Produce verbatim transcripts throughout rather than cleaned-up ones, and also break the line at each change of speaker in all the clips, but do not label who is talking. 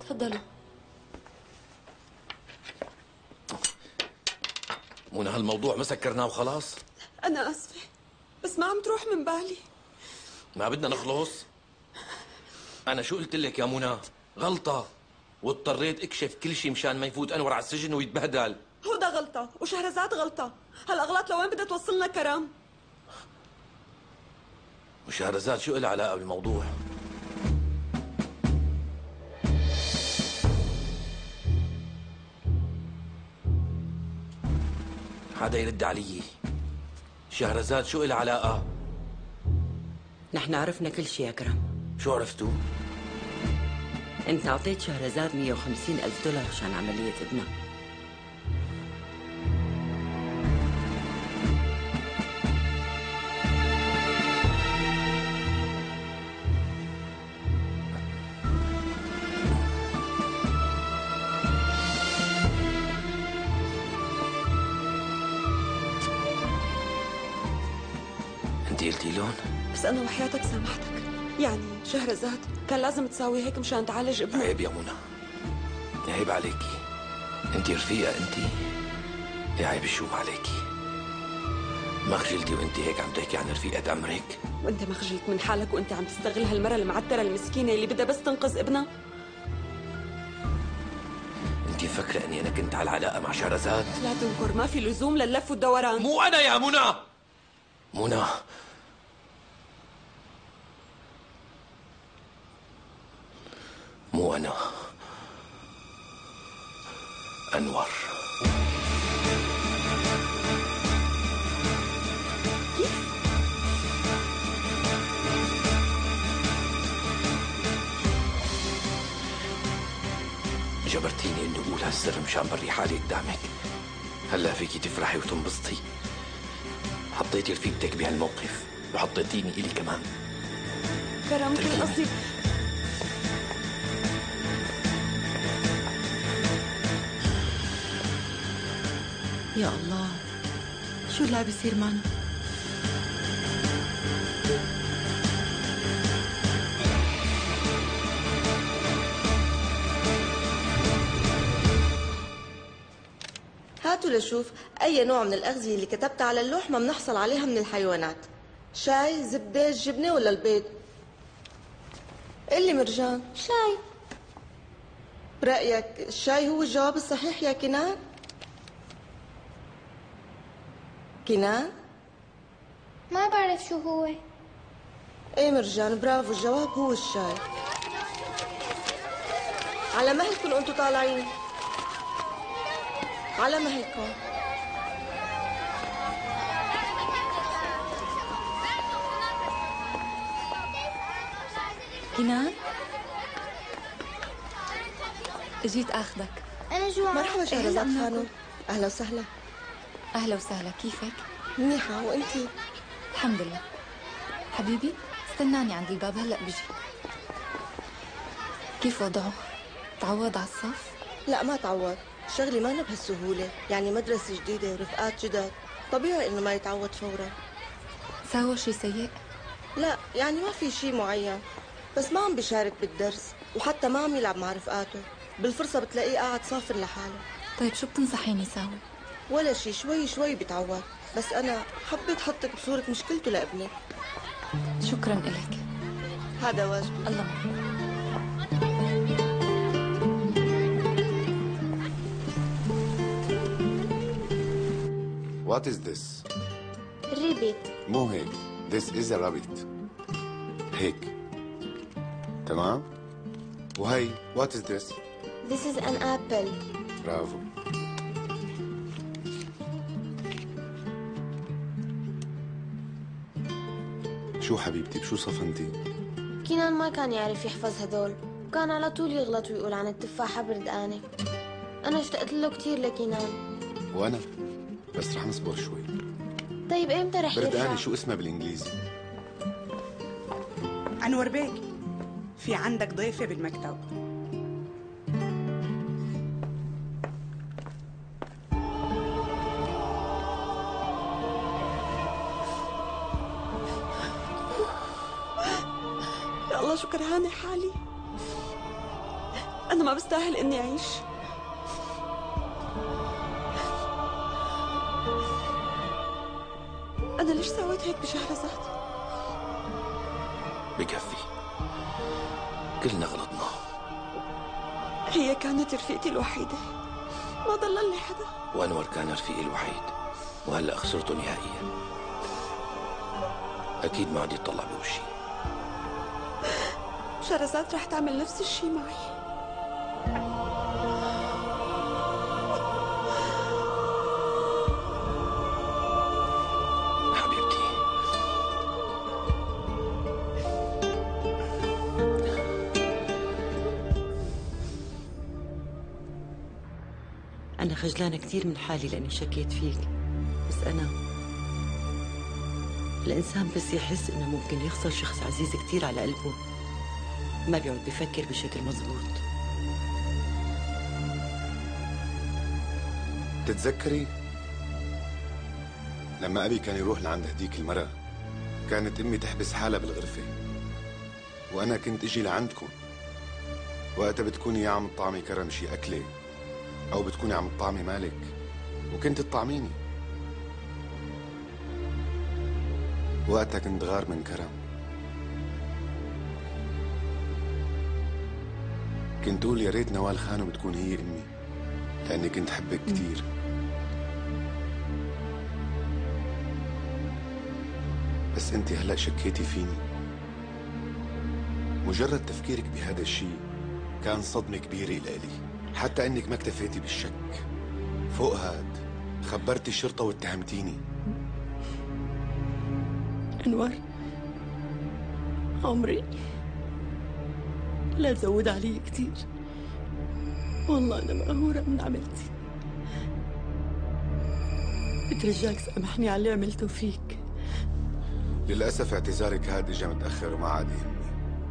تفضلوا.
منى هالموضوع ما سكرناه وخلاص؟
أنا آسفة بس ما عم تروح من بالي.
ما بدنا نخلص؟ أنا شو قلت لك يا منى؟ غلطة، واضطريت اكشف كل شيء مشان ما يفوت أنور على السجن ويتبهدل.
هدى غلطة وشهرزاد غلطة، هالأغلاط لوين بدها توصلنا كرام؟
وشهرزاد شو لها علاقة بالموضوع؟ حدا يرد علي. شهرزاد شو لها علاقة؟
نحن عرفنا كل شيء يا كرم.
شو عرفتوا؟
انت اعطيت شهرزاد مية وخمسين ألف دولار عشان عملية ابنها.
انت قلتي لهم؟
بس أنا وحياتك سامحتك. يعني شهرزاد كان لازم تساوي هيك مشان تعالج ابنها.
عيب يا منى، عيب عليكي. انت رفيقة انت، يا عيب الشوم عليكي. ما خجلتي وانت هيك عم تحكي عن رفيقة عمرك؟
وانت ما خجلت من حالك وانت عم تستغل هالمرة المعترة المسكينة اللي بدها بس تنقذ ابنها؟
انت مفكرة اني انا كنت على علاقة مع شهرزاد؟
لا تنكر، ما في لزوم لللف والدوران.
مو انا يا منى. منى مو انا، انور. جبرتيني اني اقول هالسر مشان بري حالي قدامك. هلا فيكي تفرحي وتنبسطي. حطيتي رفيقتك بهالموقف وحطيتيني الي كمان.
كرم كان قصدي.
يا الله، شو اللي عم بيصير معنا؟
هاتوا لشوف أي نوع من الأغذية اللي كتبتها على اللوح ما بنحصل عليها من الحيوانات. شاي، زبدة، جبنة ولا البيض؟ قلي مرجان.
شاي.
برأيك الشاي هو الجواب الصحيح يا كنان؟ كنان؟
ما بعرف شو هو.
ايه مرجان، برافو، الجواب هو الشاي. على مهلكم وانتوا طالعين. على مهلكم.
كنان، جيت اخذك.
انا جوعان.
مرحبا شهرزاد خانم. اهلا وسهلا.
اهلا وسهلا، كيفك؟
منيحة، وانتي؟
الحمد لله. حبيبي استناني عند الباب، هلا بجي. كيف وضعه؟ تعود على الصف؟
لا ما تعود، شغلي ما بهالسهولة، يعني مدرسة جديدة ورفقات جدد، طبيعي انه ما يتعود فورا.
ساوى شي سيء؟
لا يعني ما في شيء معين، بس ما عم بيشارك بالدرس وحتى ما عم يلعب مع رفقاته، بالفرصة بتلاقيه قاعد صافر لحاله.
طيب شو بتنصحيني ساوي؟
ولا شيء، شوي شوي بيتعود، بس أنا حبيت حطك بصورة مشكلته لابنك.
شكرا إلك.
هذا واجبي.
الله معك.
What is this?
ريبيت.
مو هيك. This is a rabbit. هيك. تمام؟ وهي what is this?
This is an apple.
برافو. شو حبيبتي بشو صفنتي؟
كنان ما كان يعرف يحفظ هدول، وكان على طول يغلط ويقول عن التفاحة بردقانة. أنا اشتقت له كثير لكنان.
وأنا بس رح نصبر شوي.
طيب إمتى رح يرجع؟
بردقانة شو اسمها بالإنجليزي؟
أنور بيك، في عندك ضيفة بالمكتب.
يا الله شو كرهانة حالي. أنا ما بستاهل إني أعيش. أنا ليش سويت هيك بشهرزاد؟
بكفي، كلنا غلطنا.
هي كانت رفيقتي الوحيدة، ما ضل لي حدا.
وأنور كان رفيقي الوحيد، وهلأ خسرته نهائيا. أكيد ما عاد يطلع بوشي.
شهرزاد رح تعمل نفس الشي معي.
أنا خجلانة كثير من حالي لأني شكيت فيك، بس أنا الإنسان بس يحس إنه ممكن يخسر شخص عزيز كثير على قلبه ما بيقعد بيفكر بشكل مضبوط.
تتذكري لما أبي كان يروح لعند هديك المرأة، كانت أمي تحبس حالها بالغرفة وأنا كنت أجي لعندكم، وقتها بتكوني يا عم تطعمي كرم شي أكلة أو بتكوني عم تطعمي مالك وكنت تطعميني. وقتها كنت غار من كرم، كنت أقول يا ريت نوال خانو بتكون هي أمي لأني كنت حبك كثير. بس أنت هلأ شكيتي فيني. مجرد تفكيرك بهذا الشيء كان صدمة كبيرة لإلي، حتى انك ما اكتفيتي بالشك، فوق هاد خبرتي الشرطة واتهمتيني.
أنور عمري لا تزود علي كثير، والله أنا مقهورة من عملتي. بترجاك سامحني على اللي عملته فيك.
للأسف اعتذارك هاد اجا متأخر وما عاد يهمني.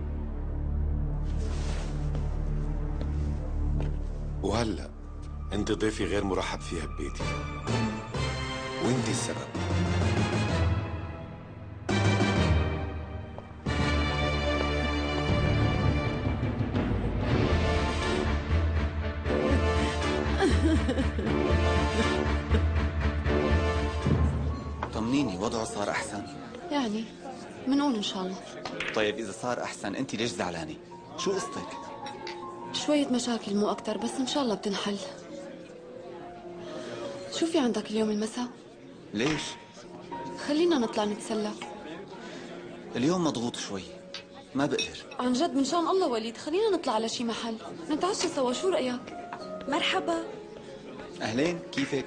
وهلأ انت ضيفي غير مرحب فيها ببيتي، وانت السبب.
طمنيني، وضعه صار أحسن؟
يعني منقول إن شاء الله.
طيب إذا صار أحسن أنت ليش زعلانة؟ شو قصتك؟
شوية مشاكل مو أكتر، بس إن شاء الله بتنحل. شو في عندك اليوم المساء؟
ليش؟
خلينا نطلع نتسلى.
اليوم مضغوط شوي، ما بقدر.
عن جد من شان الله وليد، خلينا نطلع على شي محل نتعشى سوا، شو رأيك؟
مرحبا.
أهلين، كيفك؟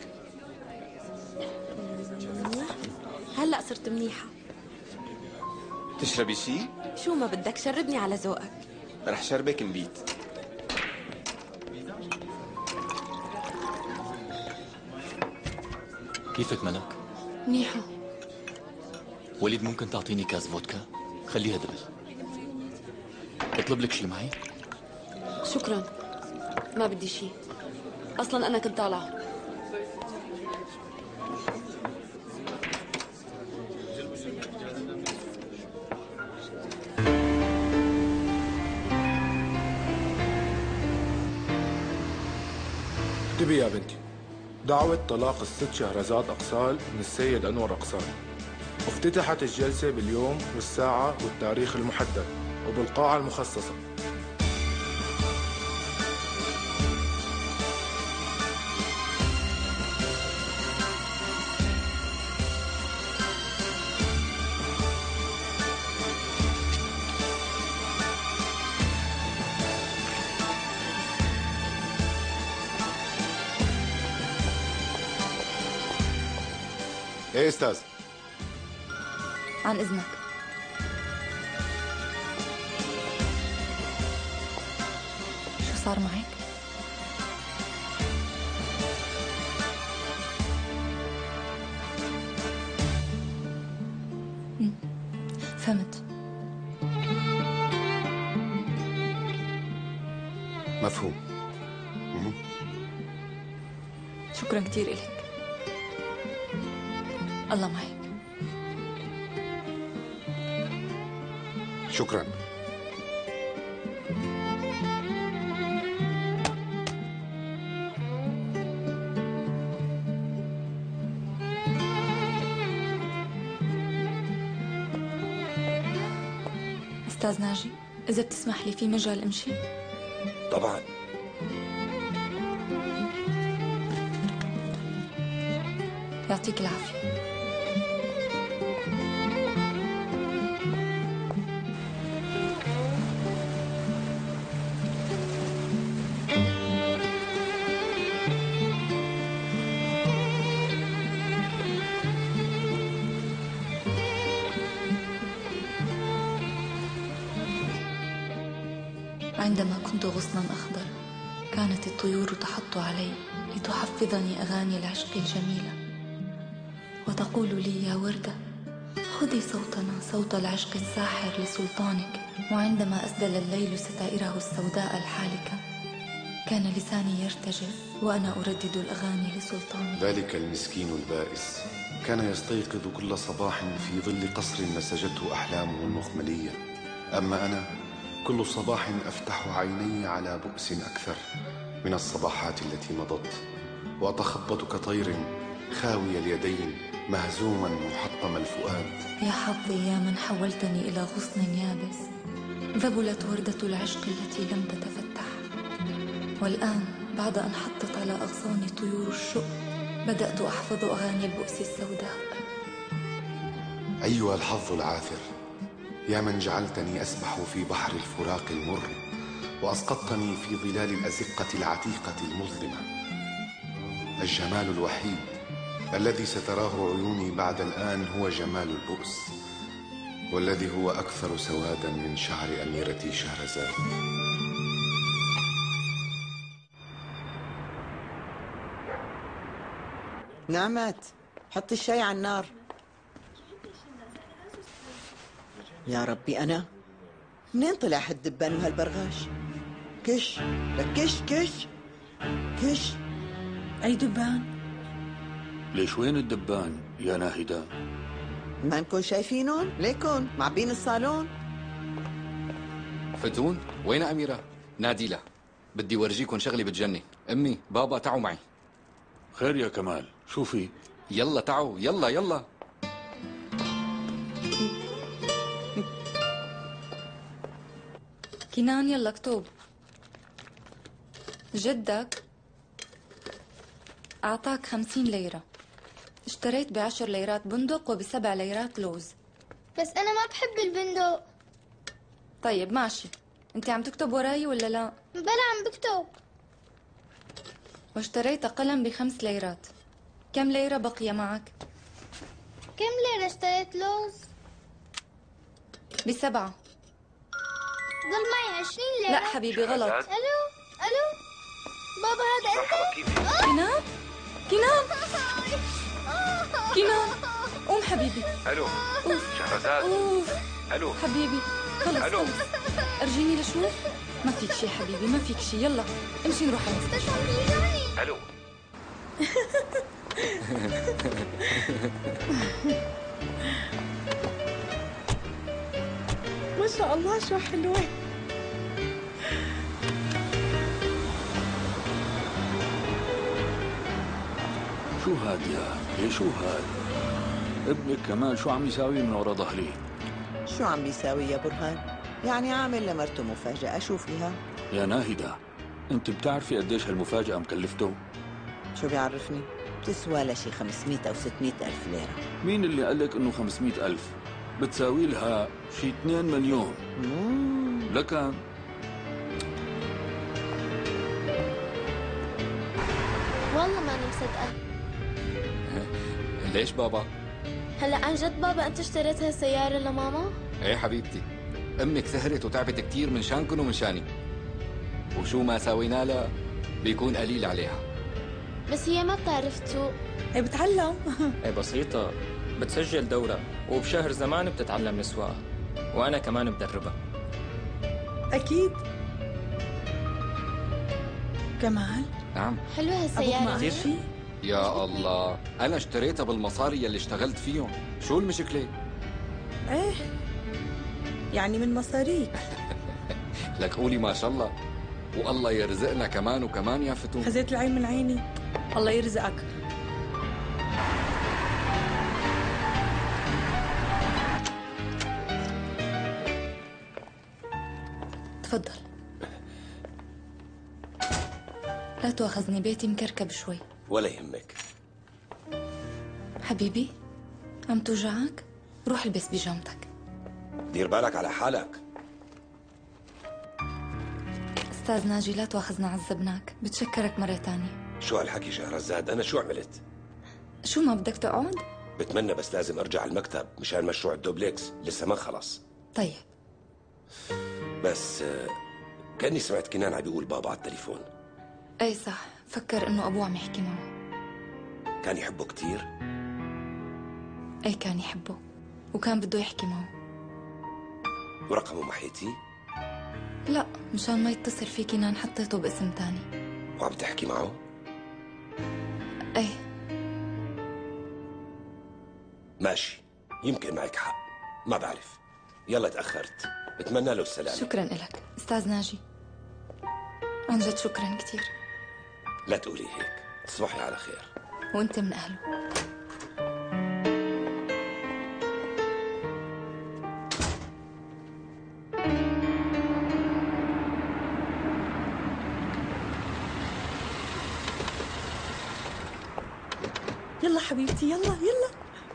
هلأ صرت منيحة.
تشربي شي؟
شو ما بدك، شربني على ذوقك.
رح شربك نبيت.
كيفك ملك؟
منيحة.
وليد ممكن تعطيني كاس فودكا؟ خليها دبل. اطلب لك شي معي؟
شكرا، ما بدي شي، أصلا أنا كنت طالعة.
اكتبي يا بنتي: دعوة طلاق الست شهرزاد أقسال من السيد أنور أقسال. افتتحت الجلسة باليوم والساعة والتاريخ المحدد وبالقاعة المخصصة.
ايه استاذ؟
عن إذنك. شو صار معك؟ مم. فهمت.
مفهوم. مم.
شكرا كثير إلك. الله معك.
شكرا.
أستاذ ناجي، إذا بتسمح لي في مجال أمشي؟
طبعا.
يعطيك العافية. عندما كنت غصنا أخضر كانت الطيور تحط علي لتحفظني أغاني العشق الجميلة وتقول لي يا وردة خذي صوتنا صوت العشق الساحر لسلطانك. وعندما أسدل الليل ستائره السوداء الحالكة كان لساني يرتجف وأنا أردد الأغاني لسلطاني.
ذلك المسكين البائس كان يستيقظ كل صباح في ظل قصر نسجته أحلامه المخملية، أما أنا كل صباح أفتح عيني على بؤس أكثر من الصباحات التي مضت، وأتخبط كطير خاوي اليدين مهزوما محطم الفؤاد.
يا حظي يا من حولتني إلى غصن يابس، ذبلت وردة العشق التي لم تتفتح، والآن بعد أن حطت على أغصاني طيور الشوق بدأت أحفظ أغاني البؤس السوداء.
أيها الحظ العاثر، يا من جعلتني أسبح في بحر الفراق المر وأسقطتني في ظلال الأزقة العتيقة المظلمة. الجمال الوحيد الذي ستراه عيوني بعد الآن هو جمال البؤس، والذي هو أكثر سوادا من شعر أميرتي شهرزاد.
نعمت، حطي الشاي على النار. يا ربي أنا منين طلع هالدبان وهالبرغاش؟ كش لك كش كش كش.
أي دبان؟
ليش وين الدبان يا ناهدة؟
ما نكون شايفينهم؟ ليكن معبين الصالون.
فتون وين أميرة؟ نادي لها، بدي ورجيكم شغلي بتجنن. أمي بابا تعوا معي.
خير يا كمال، شو في؟
يلا تعوا يلا يلا.
كنان يلا اكتب. جدك أعطاك خمسين ليرة، اشتريت بعشر ليرات بندق وبسبع ليرات لوز.
بس أنا ما بحب البندق.
طيب ماشي، انت عم تكتب وراي ولا لا؟
بلا عم بكتب.
واشتريت قلم بخمس ليرات، كم ليرة بقي معك؟
كم ليرة اشتريت لوز؟
بسبعة.
ضل معي عشرين ليرة.
لا حبيبي غلط.
ألو ألو بابا هذا أنت؟
كنان كنان كنان قوم حبيبي.
ألو شهرزاد.
أوف
ألو
حبيبي خلص
ألو.
خلص ارجيني لشوف. ما فيك شي حبيبي ما فيك شي، يلا امشي نروح على المستشفى.
ألو.
ما شاء الله شو حلوة.
شو هاد يا ايه شو هاد؟ ابنك كمال شو عم يساوي من ورا ظهري؟
شو عم بيساوي يا برهان؟ يعني عامل لمرته مفاجأة، شو فيها؟
يا ناهدة، انت بتعرفي قديش هالمفاجأة مكلفته؟
شو بيعرفني؟ بتسوى لها شي خمسمية أو ستمية ألف ليرة.
مين اللي قال لك انه خمسمية ألف؟ بتساوي لها شي اثنين مليون.
مم.
لكن
والله ماني مصدقة.
ليش بابا؟
هلا عن جد بابا أنت اشتريت هالسيارة لماما؟
ايه حبيبتي، امك سهرت وتعبت كتير من شانكن ومن شاني، وشو ما سوينا لها بيكون قليل عليها.
بس هي ما بتعرف تسوق.
ايه بتعلم.
ايه بسيطة، بتسجل دورة وبشهر زمان بتتعلم السواقة، وأنا كمان بدربها.
أكيد. كمال
نعم.
حلوة هالسيارة.
كثير شيء.
يا الله، أنا اشتريتها بالمصاري يلي اشتغلت فيهم، شو المشكلة؟
ايه يعني من مصاريك.
لك قولي ما شاء الله، والله يرزقنا كمان وكمان يا فتون.
خزيت العين من عيني. الله يرزقك.
تفضل. لا تواخذني، بيتي مكركب شوي.
ولا يهمك.
حبيبي، عم توجعك؟ روح البس بيجامتك.
دير بالك على حالك.
استاذ ناجي، لا تواخذنا عذبناك، بتشكرك مرة تانية.
شو هالحكي شهرزاد؟ أنا شو عملت؟
شو ما بدك تقعد؟
بتمنى، بس لازم أرجع المكتب مشان مشروع الدوبلكس لسه ما خلص.
طيب.
بس كأني سمعت كنان عم بيقول بابا على التليفون.
اي صح، فكر انه ابوه عم يحكي معه.
كان يحبه كتير؟
اي كان يحبه، وكان بده يحكي معه.
ورقمه محيتي؟
لا، مشان ما يتصل في كنان حطيته باسم تاني.
وعم تحكي معه؟
اي.
ماشي، يمكن معك حق، ما بعرف. يلا تأخرت، بتمنى له السلامة.
شكرا لك استاذ ناجي، عن جد شكرا كثير.
لا تقولي هيك، تصبحي على خير.
وانت من اهله.
يلا حبيبتي، يلا يلا.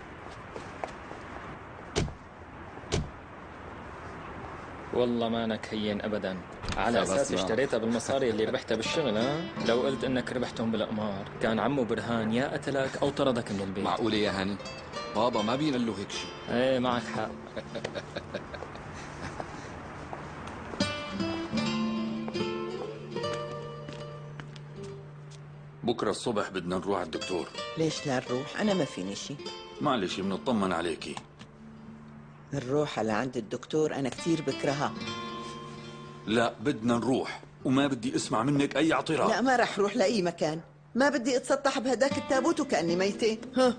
والله ما انك هين ابدا، على اساس اشتريتها بالمصاري اللي ربحتها بالشغل. ها لو قلت انك ربحتهم بالاقمار كان عمو برهان يا قتلك او طردك من البيت.
معقوله يا هاني؟ بابا ما بينقل له هيك شيء.
ايه معك حق.
بكره الصبح بدنا نروح على الدكتور.
ليش لا نروح؟ أنا ما فيني شيء.
معلش بنطمن عليكي.
الروح على عند الدكتور أنا كثير بكرهها.
لا بدنا نروح، وما بدي اسمع منك أي اعتراض.
لا ما رح روح لأي مكان، ما بدي اتسطح بهداك التابوت وكأني ميتة. ها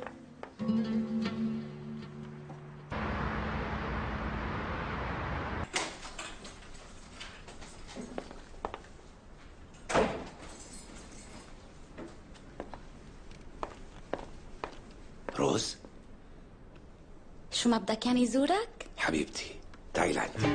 روز،
شو ما بدك يعني يزورك؟
حبيبتي تعي لعندي.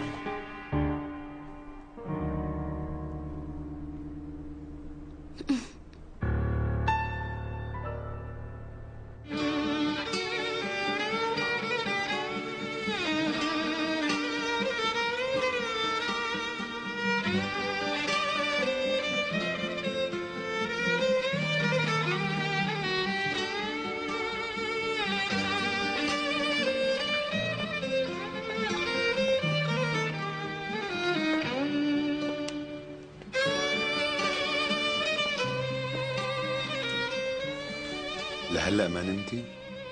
لهلا ما نمتي؟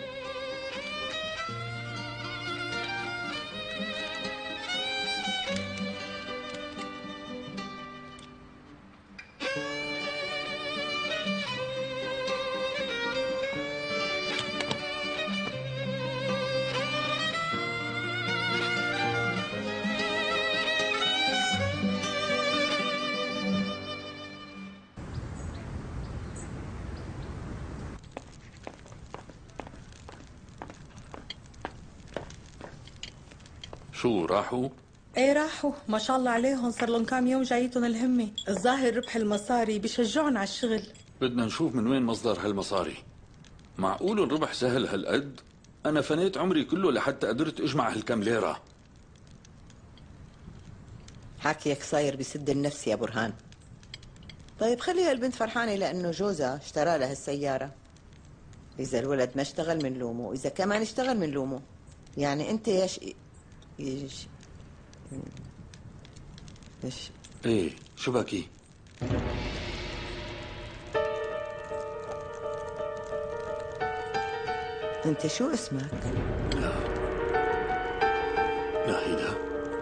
شو راحوا؟
ايه راحوا، ما شاء الله عليهم، صار لهم كام يوم جايتهم الهمة. الظاهر ربح المصاري بشجعهم على الشغل.
بدنا نشوف من وين مصدر هالمصاري. معقول الربح سهل هالقد؟ أنا فنيت عمري كله لحتى قدرت أجمع هالكم ليرة.
حكيك صاير بسد النفس يا برهان. طيب خليها البنت فرحانة لأنه جوزها اشترى لها السيارة. إذا الولد ما اشتغل من لومه، إذا كمان اشتغل من لومه. يعني أنت ياش يش يش
إيه شو بكي؟
أنت شو اسمك؟
لا ناهيدة.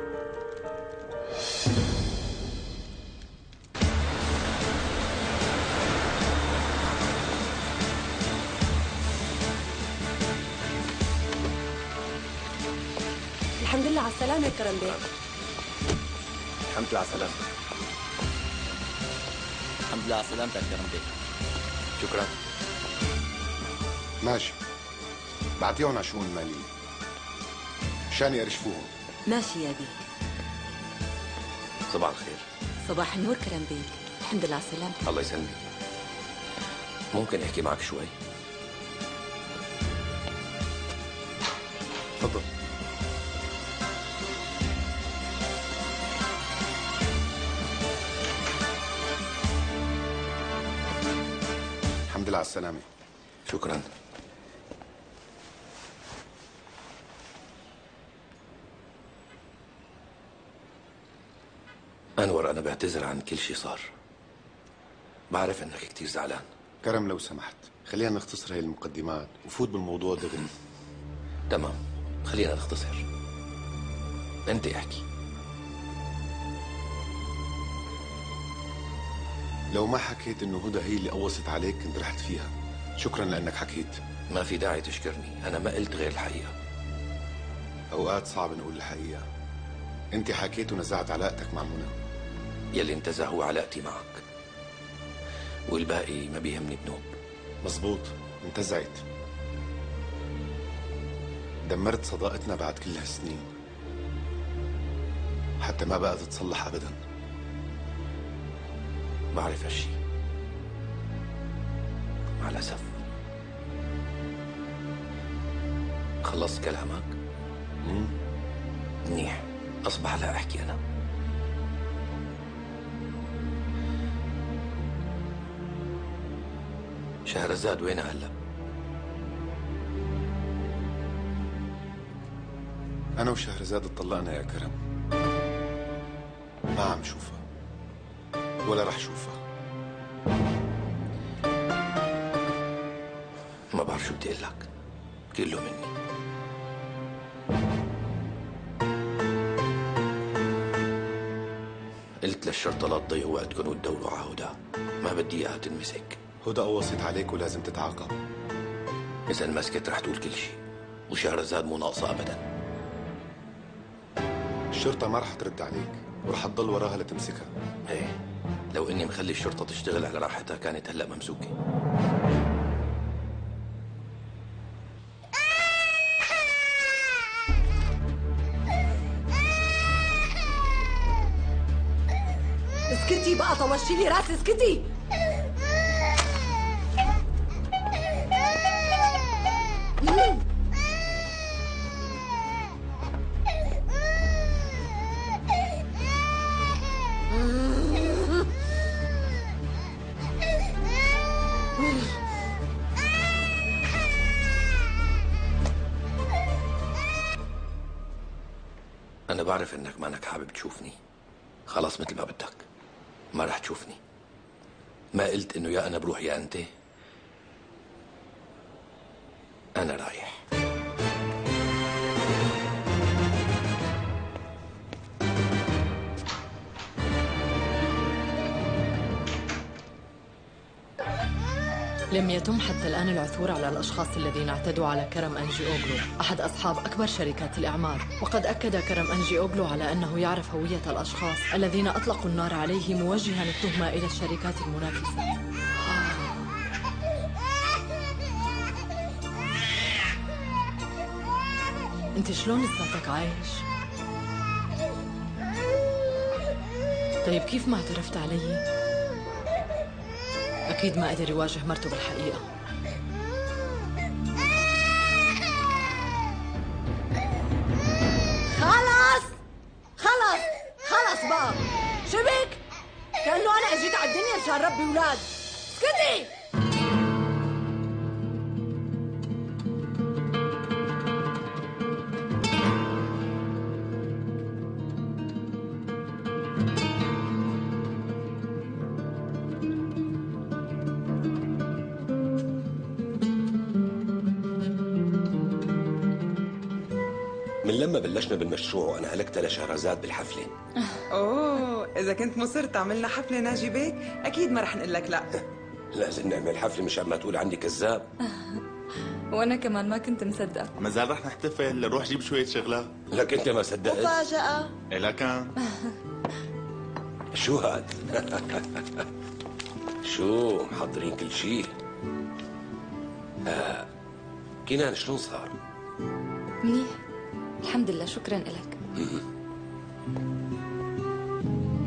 الحمد لله على السلامة يا كرم بيه.
الحمد لله على سلامتك.
الحمد لله على سلامتك كرم بيه.
شكرا.
ماشي، بعطيهم على الشؤون المالية مشان يرشفوهم.
ماشي يا بيه.
صباح الخير.
صباح النور كرم بيك، الحمد لله على سلامتك.
الله يسلمك. ممكن احكي معك شوي؟
تفضل. الحمد لله على السلامة.
شكرا. أنور، أنا بعتذر عن كل شيء صار. بعرف إنك كتير زعلان.
كرم لو سمحت خلينا نختصر هاي المقدمات وفوت بالموضوع دغري.
تمام، خلينا نختصر. أنت احكي.
لو ما حكيت إنه هدى هي اللي قوصت عليك كنت رحت فيها. شكرا لأنك حكيت.
ما في داعي تشكرني، أنا ما قلت غير الحقيقة.
أوقات صعب نقول الحقيقة. أنت حكيت ونزعت علاقتك مع منى.
يلي انتزع هو علاقتي معك، والباقي ما بيهمني بنوب.
مزبوط، انتزعت. دمرت صداقتنا بعد كل هالسنين، حتى ما بقى تتصلح أبدا.
بعرف هالشي، مع الأسف. خلصت كلامك؟
امم
منيح، أصبح لا أحكي أنا. شهرزاد وينها هلا؟
أنا وشهرزاد اتطلقنا يا كرم. ما عم شوفها ولا رح شوفها.
ما بعرف شو بدي أقول لك، كله مني. قلت للشرطة لا تضيعوا وقتكم وتدوروا على هدى، ما بدي إياها تنمسك.
هدى قوصت عليك ولازم تتعاقب.
إذا انمسكت رح تقول كل شيء، وشهرزاد مو ناقصة أبدا.
الشرطة ما رح ترد عليك ورح تضل وراها لتمسكها.
ايه، لو إني مخلي الشرطة تشتغل على راحتها كانت هلأ ممسوكة.
اسكتي بقى، طوشتي لي راسي، اسكتي.
أنا بعرف إنك مانك حابب تشوفني. خلاص، مثل ما بدك، ما رح تشوفني. ما قلت إنه يا أنا بروح يا أنت. أنا رايح.
لم يتم حتى الآن العثور على الأشخاص الذين اعتدوا على كرم أنجي أوغلو، أحد أصحاب أكبر شركات الإعمار. وقد أكد كرم أنجي أوغلو على أنه يعرف هوية الأشخاص الذين أطلقوا النار عليه، موجها التهمة إلى الشركات المنافسة. أنت شلون لساتك عايش؟ طيب كيف ما اعترفت علي؟ أكيد ما قدر يواجه مرته بالحقيقة.
خلص خلص خلص بقى، شبك كأنه أنا أجيت على الدنيا مشان ربي أولاد. اسكتي.
من لما بلشنا بالمشروع وانا هلكت لشهرزاد بالحفله.
اوه، اذا كنت مصر تعملنا حفله ناجي بيك اكيد ما رح نقول لك لا.
لازم نعمل حفله مشان ما تقول عني كذاب.
وانا كمان ما كنت مصدقه.
ما زال رح نحتفل، نروح جيب شويه شغلات.
لك انت ما صدقت؟
مفاجأة.
إيه لكن
شو هاد؟ شو محضرين كل شيء؟ آه. كنان شلون صار؟
منيح الحمد لله، شكرا لك.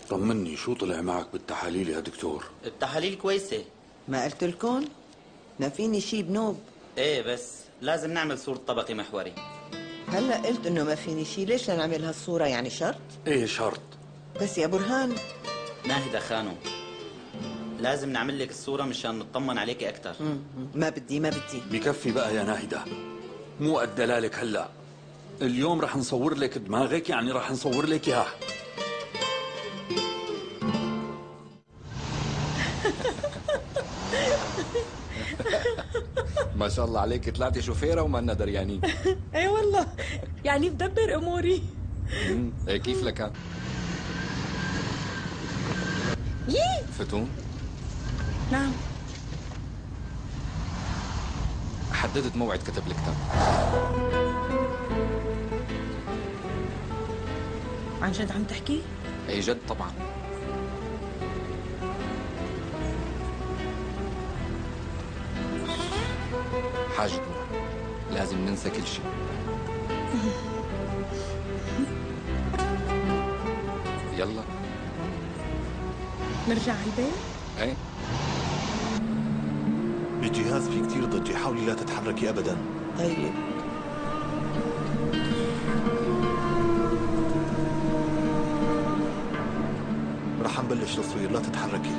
طمني، شو طلع معك بالتحاليل يا دكتور؟
التحاليل كويسة.
ما قلت لكم؟ ما فيني شي بنوب.
ايه بس لازم نعمل صورة طبقي محوري.
هلا قلت انه ما فيني شي، ليش لنعمل هالصورة؟ يعني شرط؟
ايه شرط.
بس يا برهان
ناهدة خانو، لازم نعمل لك الصورة مشان نطمن عليكي أكثر.
ما بدي ما بدي.
بكفي بقى يا ناهدة، مو قد دلالك هلا. اليوم رح نصور لك دماغك، يعني رح نصور لك اياها.
ما شاء الله عليك، طلعتي شوفيرة وما لنا دريانين.
اي والله، يعني بدبر اموري.
ايه كيف لك؟
يي
فتون؟
نعم.
حددت موعد كتب الكتاب.
عن جد عم تحكي؟
اي جد طبعا. حاج نور، لازم ننسى كل شيء. يلا
نرجع على البيت؟
ايه.
الجهاز فيه كتير ضجة، حاولي لا تتحركي أبدا.
طيب.
رح نبلش تصوير، لا تتحركي.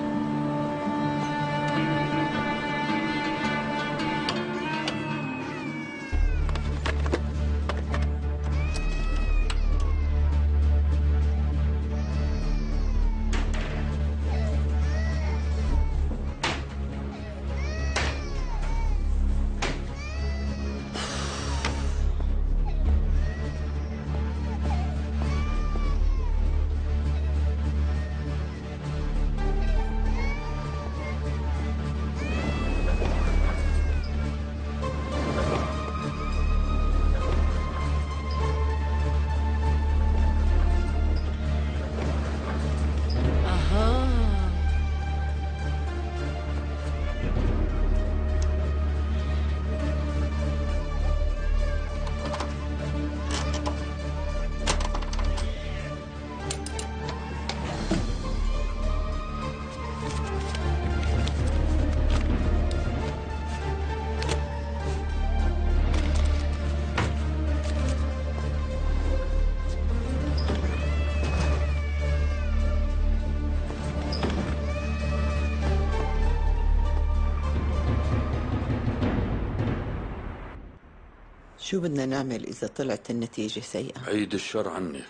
شو بدنا نعمل إذا طلعت النتيجة سيئة؟
عيد الشر عنك.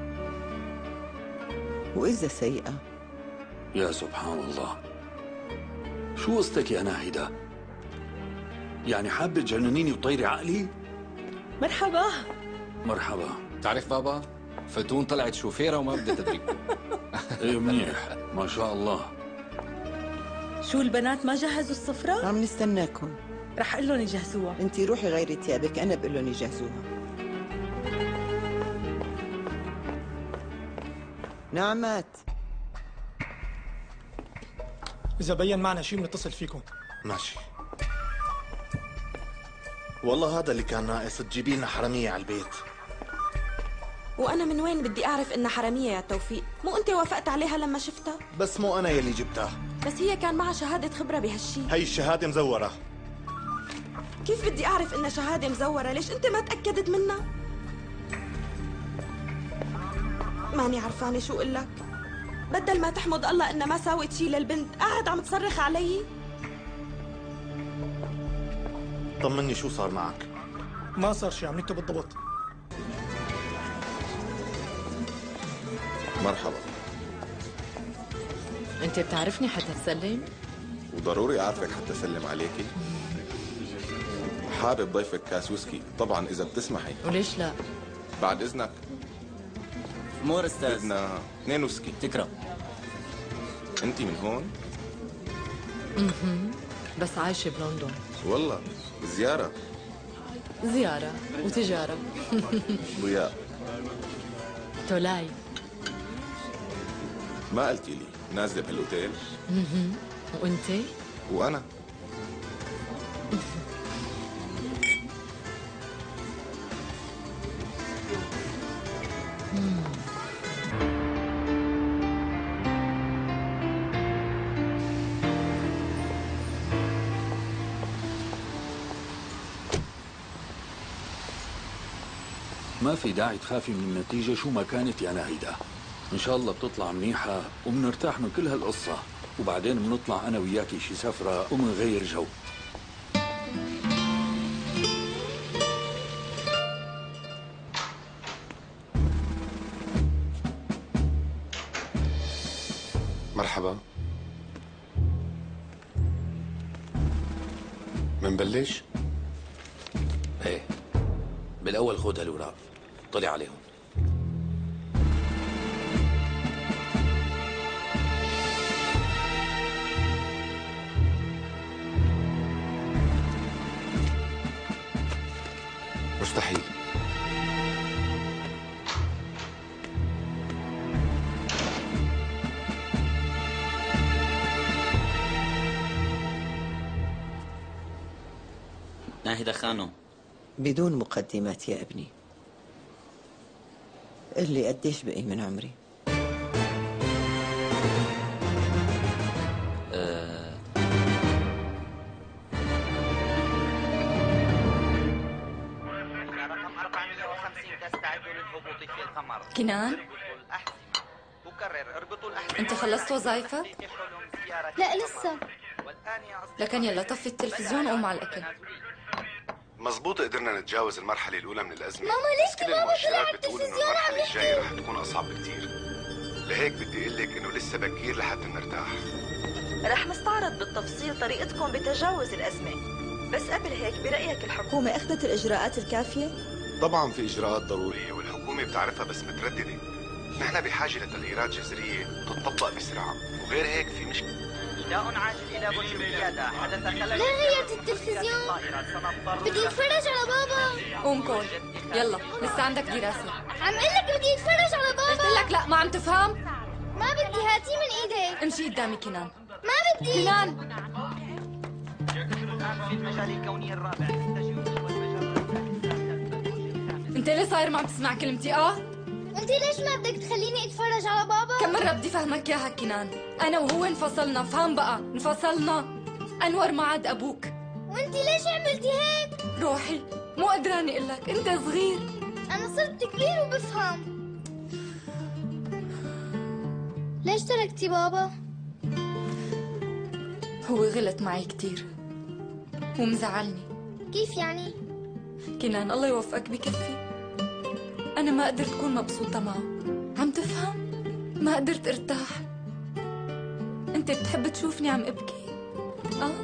وإذا سيئة؟
يا سبحان الله، شو قصتك يا ناهدة؟ يعني حابة تجننيني وتطيري عقلي؟
مرحبا.
مرحبا.
تعرف بابا، فتون طلعت شوفيرة وما بدها تدري.
ايه منيح، ما شاء الله.
شو البنات ما جهزوا السفرة؟
عم نستناكم.
رح اقول لهم يجهزوها.
انت روحي غيري ثيابك، انا بقول لهم يجهزوها. نعمات،
إذا بين معنا شيء بنتصل فيكم.
ماشي. والله هذا اللي كان ناقص، تجيبي لنا حرامية على البيت.
وأنا من وين بدي أعرف إنها حرامية يا توفيق؟ مو أنت وافقت عليها لما شفتها؟
بس مو أنا يلي جبتها.
بس هي كان معها شهادة خبرة بهالشي.
هي الشهادة مزورة.
كيف بدي أعرف إنها شهادة مزورة؟ ليش أنت ما تأكدت منها؟ ماني عرفانة شو أقول لك. بدل ما تحمد الله إنها ما ساوت شي للبنت، قاعد عم تصرخ علي.
طمني شو صار معك؟
ما صار شيء، عم نكتب بالضبط.
مرحبا.
انت بتعرفني حتى تسلم؟
وضروري اعرفك حتى اسلم عليكي. حابب ضيفك كاس ويسكي، طبعا اذا بتسمحي.
وليش لا؟
بعد اذنك.
مور استاذ.
بدنا اثنين ويسكي.
تكرم.
انت من هون؟
اها، بس عايشة بلندن.
والله زيارة.
زيارة وتجارة.
ضياء.
تولاي.
ما قلتي لي نازلة بهالاوتيل؟
اها، وانتي؟
وانا.
ما في داعي تخافي من النتيجة شو ما كانت يا ناهدة. إن شاء الله بتطلع منيحة وبنرتاح من كل هالقصة، وبعدين بنطلع أنا وياكي شي سفرة وبنغير جو.
مرحبا. منبلش؟
ايه، بالاول خذ هالوراق، طلع عليهم.
مستحيل.
ناهدة خانو.
بدون مقدمات يا ابني، قل لي قديش بقي من عمري؟
أه...
كنان، انت خلصت وظايفك؟
لا لسه.
لكن يلا طفي التلفزيون وقوم على الاكل.
مزبوط، قدرنا نتجاوز المرحلة الأولى من الأزمة.
ماما ليش
كل المؤشرات بتقول إنه المرحلة الجاية رح تكون أصعب بكتير. لهيك بدي أقول لك إنه لسه بكير لحتى نرتاح.
رح نستعرض بالتفصيل طريقتكم بتجاوز الأزمة، بس قبل هيك برأيك الحكومة أخذت الإجراءات الكافية؟
طبعا في إجراءات ضرورية والحكومة بتعرفها بس مترددة. نحن بحاجة لتغييرات جذرية وتطبق بسرعة، وغير هيك في مشكلة.
نداء عاجل إلى برج القيادة، حدث خلل.
لا غيرت التلفزيون، بدي اتفرج على بابا.
قوم كول، يلا لسه عندك دراسة.
عم قل لك بدي اتفرج على بابا.
قلت لك لا، ما عم تفهم؟
ما بدي، هاتيه من ايدك.
امشي قدامي كنان.
ما بدي.
كنان،
في المجال الكوني الرابع.
انت ليه صاير ما عم تسمع كلمتي؟ اه
انت ليش ما بدك تخليني اتفرج على بابا؟
كم مرة بدي فهمك اياها كنان، انا وهو انفصلنا، فهم بقى، انفصلنا. انور ما عاد ابوك.
وانت ليش عملتي هيك؟
روحي، مو قدراني اقول لك، انت صغير.
انا صرت كبير وبفهم. ليش تركتي بابا؟
هو غلط معي كتير ومزعلني.
كيف يعني؟
كنان الله يوفقك بكفي. أنا ما قدرت أكون مبسوطة معه، عم تفهم؟ ما قدرت ارتاح. أنت بتحب تشوفني عم أبكي؟ آه؟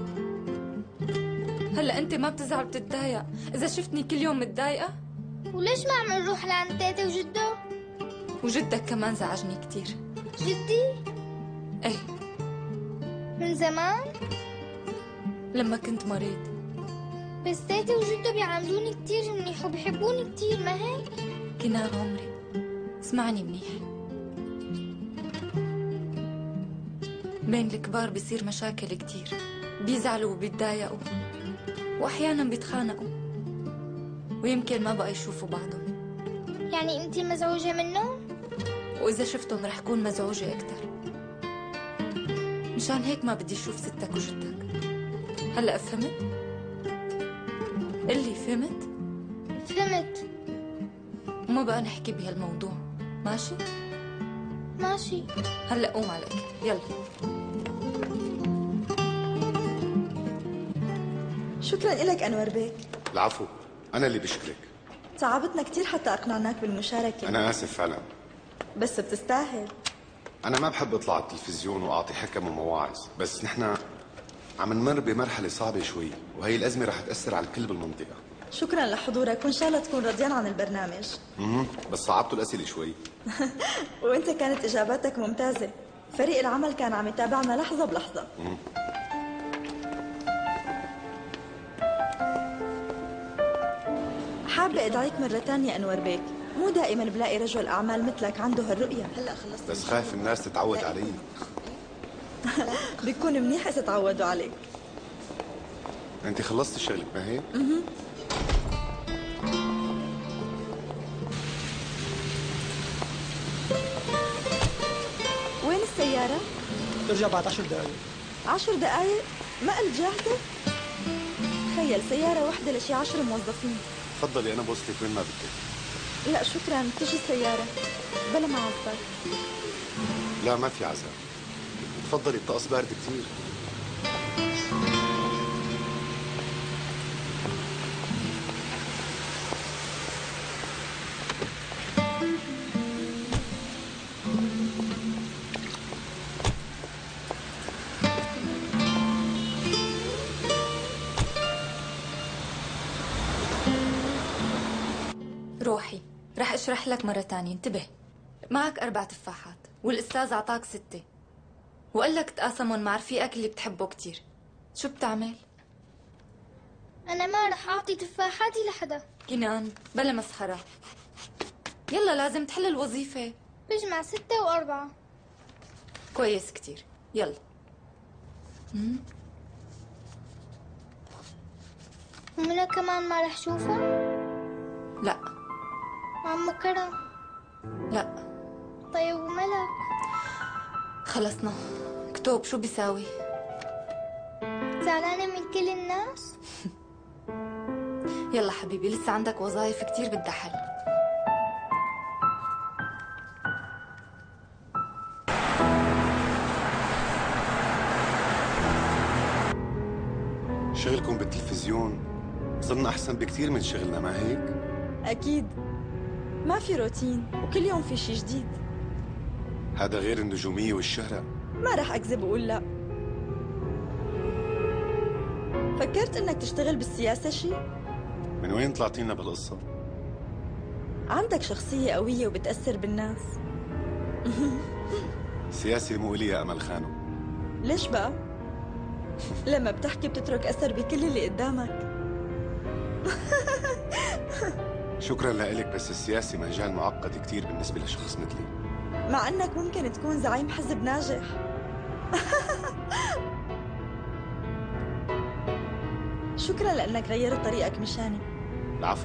هلأ أنت ما بتزعل بتتضايق إذا شفتني كل يوم متضايقة؟
وليش ما عم نروح لعند تيتا وجدو؟
وجدك كمان زعجني كتير.
جدي؟
إيه.
من زمان؟
لما كنت مريض.
بس تيتا وجدو بيعاملوني كتير منيح وبيحبوني كتير، ما هيك؟
كنان عمري، اسمعني منيح. بين الكبار بيصير مشاكل كتير، بيزعلوا وبيتضايقوا وأحيانا بيتخانقوا ويمكن ما بقى يشوفوا بعضهم.
يعني انتي مزعوجة منه؟
وإذا شفتهم رح كون مزعوجة أكتر. مشان هيك ما بدي أشوف ستك وجدك. هلأ فهمت؟ قلي فهمت؟
فهمت.
وما بقى نحكي بهالموضوع، ماشي؟
ماشي.
هلأ قوم على الأكل، يلا.
شكرا لك أنور بيك.
العفو، أنا اللي بشكرك.
تعبتنا كتير حتى أقنعناك بالمشاركة.
أنا آسف فعلا.
بس بتستاهل.
أنا ما بحب أطلع على التلفزيون وأعطي حكم ومواعظ، بس نحن عم نمر بمرحلة صعبة شوي، وهي الأزمة رح تأثر على الكل بالمنطقة.
شكرا لحضورك، وإن شاء الله تكون رضيان عن البرنامج.
امم بس صعبتوا الأسئلة شوي.
وأنت كانت إجاباتك ممتازة. فريق العمل كان عم يتابعنا لحظة بلحظة.
مم.
حابة أدعيك مرة تانية أنور بيك. مو دائما بلاقي رجل أعمال مثلك عنده هالرؤية.
هلا خلصت.
بس خايف الناس تتعود علي.
بيكون منيح إذا تعودوا عليك.
أنت خلصتي شغلك ما هيك؟
اها. وين السيارة؟
ترجع بعد عشر دقايق.
عشر دقايق؟ ما قلت جاهزة؟ تخيل سيارة واحدة لشي عشر موظفين.
تفضلي، أنا بوصلك وين ما بدك.
لا شكرا، تجي السيارة بلا ما عذبك.
لا ما في عذاب، تفضلي، الطقس بارد كثير.
روحي، رح اشرح لك مرة تانية، انتبه. معك أربع تفاحات والأستاذ أعطاك ستة وقال لك تقاسمهم مع رفيقك اللي بتحبه كتير، شو بتعمل؟
أنا ما رح أعطي تفاحاتي لحدا.
كنان بلا مسخرة، يلا لازم تحل الوظيفة.
بجمع ستة وأربعة.
كويس كتير، يلا. مم؟
ومنى كمان ما رح شوفها؟
لا.
وعمو كرم؟
لا.
طيب وملك؟
خلصنا. كتوب شو بيساوي؟
زعلانة من كل الناس؟
يلا حبيبي، لسه عندك وظائف كتير بدها حل.
شغلكم بالتلفزيون بظن أحسن بكثير من شغلنا، ما هيك؟
أكيد، ما في روتين وكل يوم في شي جديد.
هذا غير النجومية والشهرة.
ما رح أكذب وأقول لا. فكرت إنك تشتغل بالسياسة شي؟
من وين طلعتينا بالقصة؟
عندك شخصية قوية وبتأثر بالناس.
سياسي مو إلي يا أمل خانو.
ليش بقى؟ لما بتحكي بتترك أثر بكل اللي قدامك.
شكرا لإلك، بس السياسي مجال معقد كتير بالنسبة لشخص مثلي.
مع أنك ممكن تكون زعيم حزب ناجح. شكرا لأنك غيرت طريقك مشاني.
العفو.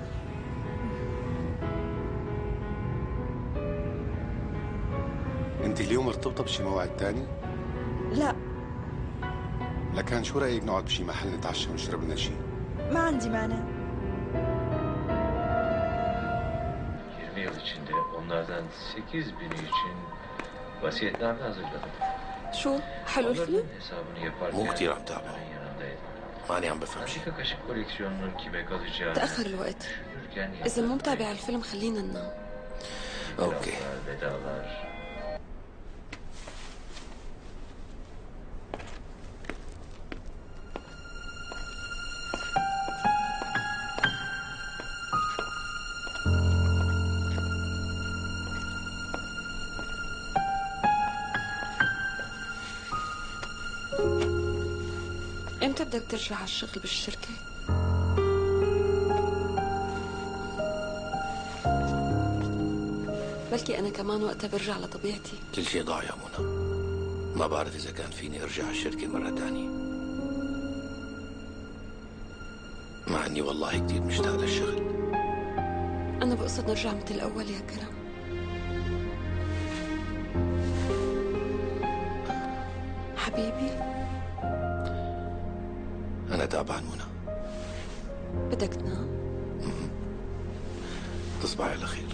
انت اليوم مرتبطة بشي موعد تاني؟
لا.
لكان شو رأيك نقعد بشي محل نتعشى ونشرب لنا شي؟
ما عندي مانع.
yirmi yıl içinde onlardan sekiz bini için vasiyetname hazırladım.
شو؟ حلو الفيلم؟
hesabını yaparken
مو كتير عم تابعه، ماني عم بفهم شي.
Afrika kaşık koleksiyonunun kime kalacağını
تأخر الوقت. إذا مو متابع الفيلم خلينا ننام.
اوكي.
vedalar.
امتى بدك ترجع على الشغل بالشركة؟ بلكي أنا كمان وقتها برجع لطبيعتي.
كل شيء ضاع يا منى، ما بعرف إذا كان فيني أرجع على الشركة مرة تانية، مع إني والله كتير مشتاق للشغل.
أنا بقصد نرجع مثل الأول يا كرم. حبيبي
أنا تعبان منى.
بدك تنام؟
تصبحي على خير.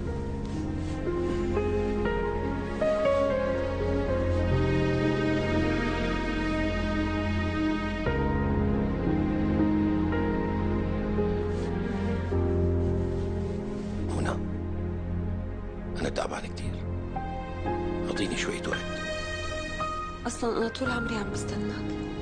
منى، أنا تعبان كتير، أعطيني شوية وقت.
أصلا أنا طول عمري عم بستناك.